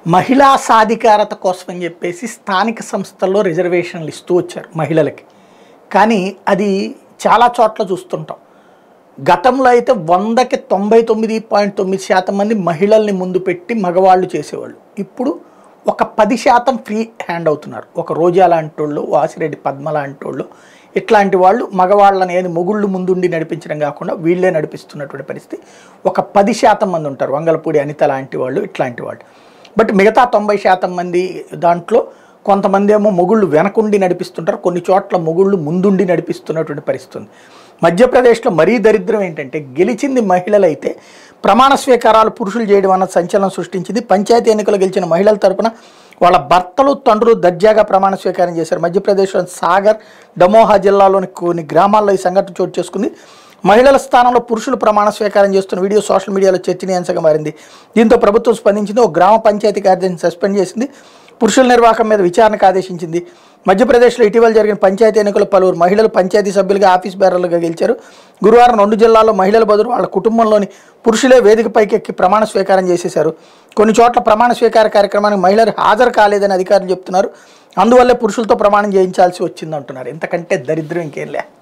మహిళా సాధికారత కోసం అని చెప్పేసి స్థానిక సంస్థల్లో రిజర్వేషన్లు ఇస్తూ వచ్చారు మహిళలకి. కానీ అది చాలా చోట్ల చూస్తుంటాం. గతంలో అయితే 100కి 99.9% మంది మహిళల్ని ముందు పెట్టి మగవాళ్ళు చేసేవాళ్ళు. ఇప్పుడు ఒక 10% ఫ్రీ హ్యాండ్ అవుతున్నారు. ఒక రోజా లాంటి వాళ్ళు, వాసిరెడ్డి పద్మ లాంటి వాళ్ళు, ఇట్లాంటి వాళ్ళు మగవాళ్ళని ఏది మొగుళ్ళు ముందుండి నడిపించడం కాకుండా వీళ్ళే నడిపిస్తున్నటువంటి పరిస్థితి. ఒక 10% మంది ఉంటారు, వంగలపూడి అనిత లాంటి వాళ్ళు, ఇట్లాంటి వాళ్ళు. బట్ మిగతా 90% మంది దాంట్లో కొంతమంది ఏమో మొగుళ్ళు వెనకుండి నడిపిస్తుంటారు, కొన్ని చోట్ల మొగుళ్ళు ముందుండి నడిపిస్తున్నటువంటి పరిస్థితి ఉంది. మధ్యప్రదేశ్లో మరీ దరిద్రం ఏంటంటే గెలిచింది మహిళలైతే ప్రమాణ స్వీకారాలు పురుషులు చేయడం అన్న సంచలనం సృష్టించింది. పంచాయతీ ఎన్నికలు గెలిచిన మహిళల తరపున వాళ్ళ భర్తలు తండ్రులు దర్జాగా ప్రమాణ స్వీకారం చేశారు. మధ్యప్రదేశ్లోని సాగర్, దమోహా జిల్లాలోని కొన్ని గ్రామాల్లో ఈ సంఘటన చోటు చేసుకుంది. మహిళల స్థానంలో పురుషులు ప్రమాణ స్వీకారం చేస్తున్న వీడియో సోషల్ మీడియాలో చర్చనీయాంశంగా మారింది. దీంతో ప్రభుత్వం స్పందించింది. ఒక గ్రామ పంచాయతీ కార్యదర్శిని సస్పెండ్ చేసింది. పురుషుల నిర్వాహకం మీద విచారణకు ఆదేశించింది. మధ్యప్రదేశ్లో ఇటీవల జరిగిన పంచాయతీ ఎన్నికల్లో పలువురు మహిళలు పంచాయతీ సభ్యులుగా, ఆఫీస్ బేరర్లుగా గెలిచారు. గురువారం 2 జిల్లాల్లో మహిళల బదులు వాళ్ళ కుటుంబంలోని పురుషులే వేదికపైకి ఎక్కి ప్రమాణ స్వీకారం చేసేశారు. కొన్ని చోట్ల ప్రమాణ స్వీకార కార్యక్రమానికి మహిళలు హాజరు కాలేదని అధికారులు చెప్తున్నారు. అందువల్లే పురుషులతో ప్రమాణం చేయించాల్సి వచ్చిందంటున్నారు. ఇంతకంటే దరిద్రం ఇంకేం లే.